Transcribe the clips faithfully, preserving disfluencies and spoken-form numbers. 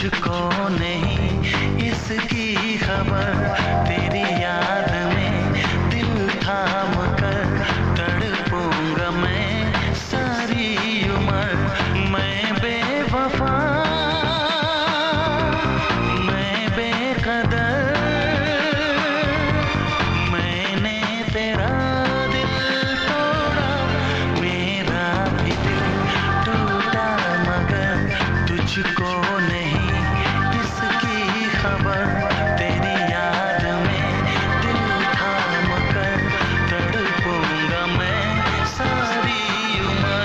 तुझको नहीं इसकी खबर, तेरी याद में दिल थाम कर तड़पूंगा मैं सारी उम्र। मैं बेवफा, मैं बेकदर, मैंने तेरा दिल तोड़ा, मेरा भी दिल टूटा, मगर तुझको नहीं इसकी खबर, तेरी याद में दिल थाम कर तड़पूंगा मैं सारी उम्र।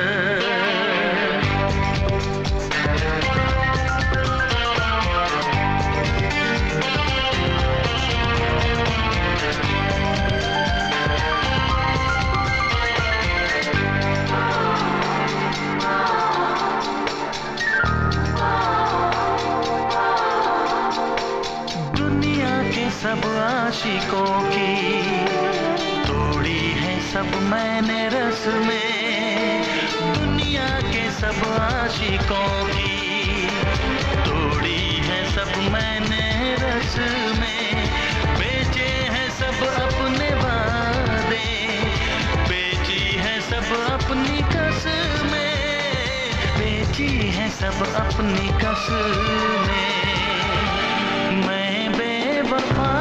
सब आशिकों की तोड़ी है सब मैंने रस में, दुनिया के सब आशिकों की तोड़ी है सब मैंने रस में। बेचे हैं सब अपने वादे, बेची है सब अपनी कसमें, बेची है सब अपनी कसमें। मैं बेवफा,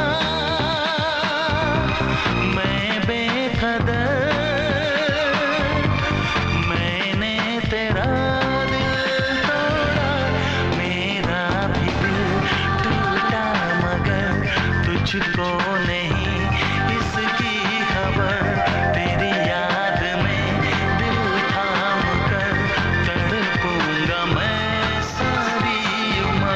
मैं बेकदर, मैंने तेरा दिल तोड़ा, मेरा भी दिल टूटा, मगर तुझको नहीं इसकी खबर, तेरी याद में दिल थाम कर तड़पूंगा मैं सारी उम्र।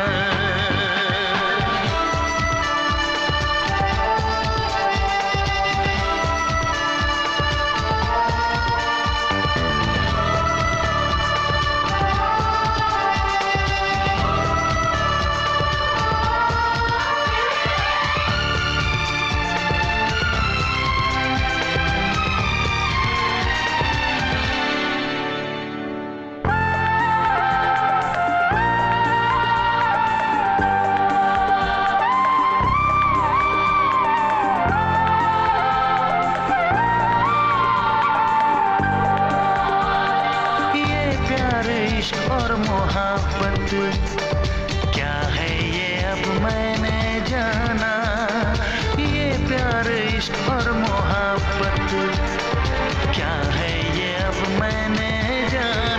और मोहब्बत क्या है ये अब मैंने जाना, ये प्यार इश्क और मोहब्बत क्या है ये अब मैंने जाना।